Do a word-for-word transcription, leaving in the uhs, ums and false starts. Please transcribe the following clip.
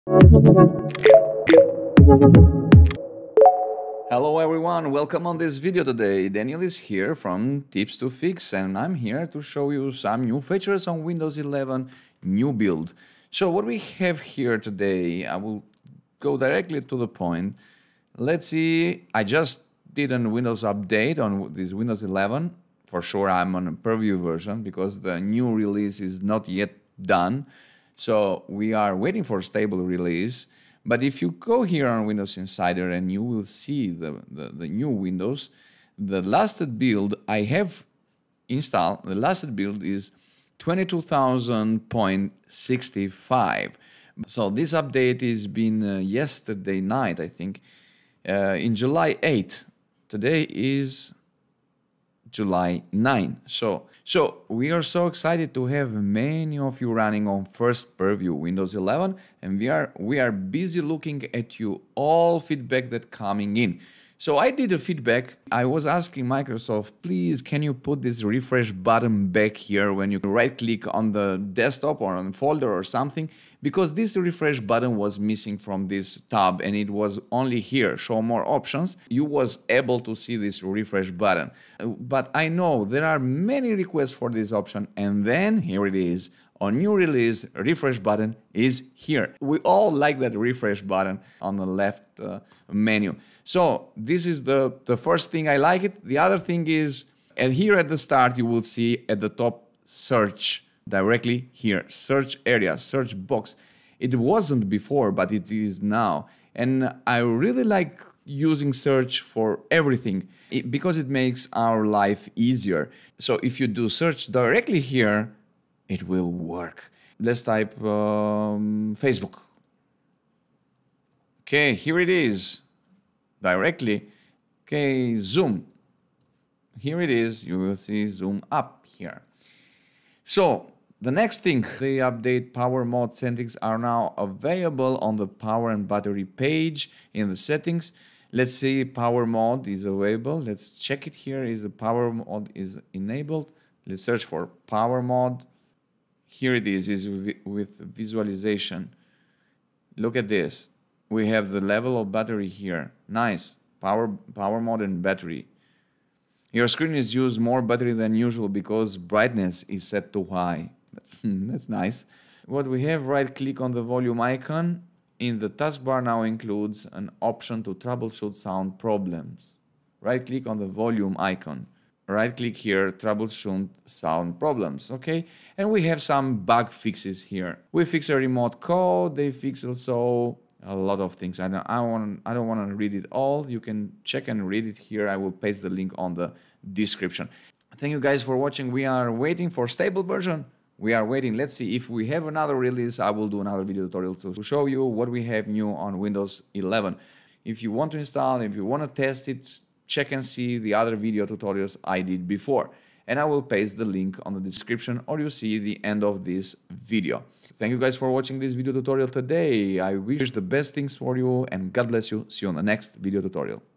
Hello everyone, welcome on this video today. Daniel is here from Tips to Fix and I'm here to show you some new features on Windows eleven new build. So what we have here today, I will go directly to the point. Let's see, I just did a Windows update on this Windows eleven. For sure I'm on a preview version because the new release is not yet done. So we are waiting for stable release. But if you go here on Windows Insider and you will see the, the, the new Windows, the lasted build I have installed, the lasted build is twenty-two thousand point six five. So this update is been uh, yesterday night, I think, uh, in July eighth. Today is July ninth. So, so we are so excited to have many of you running on first preview Windows eleven, and we are we are busy looking at you all feedback that coming in. So I did a feedback. I was asking Microsoft, please, can you put this refresh button back here when you right click on the desktop or on a folder or something? Because this refresh button was missing from this tab and it was only here, show more options. You was able to see this refresh button. But I know there are many requests for this option, and then here it is. On new release, refresh button is here. We all like that refresh button on the left uh, menu. So this is the, the first thing I like it. The other thing is, and here at the start, you will see at the top search directly here, search area, search box. It wasn't before, but it is now. And I really like using search for everything it, because it makes our life easier. So if you do search directly here, it will work. Let's type um, Facebook. Okay, here it is, directly. Okay, Zoom. Here it is, you will see Zoom up here. So, the next thing, the update power mode settings are now available on the power and battery page in the settings. Let's see, power mode is available. Let's check it here, is the power mode is enabled. Let's search for power mode. Here it is, is with visualization. Look at this. We have the level of battery here. Nice. Power, power mode and battery. Your screen is used more battery than usual because brightness is set too high. That's nice. What we have, right click on the volume icon. In the taskbar now includes an option to troubleshoot sound problems. Right click on the volume icon. Right click here, troubleshoot sound problems, okay? And we have some bug fixes here. We fix a remote code, they fix also a lot of things. I don't, I want, I don't want to read it all. You can check and read it here. I will paste the link on the description. Thank you guys for watching. We are waiting for stable version. We are waiting. Let's see if we have another release. I will do another video tutorial to show you what we have new on Windows eleven. If you want to install, if you want to test it, check and see the other video tutorials I did before. And I will paste the link on the description, or you see the end of this video. Thank you guys for watching this video tutorial today. I wish the best things for you and God bless you. See you on the next video tutorial.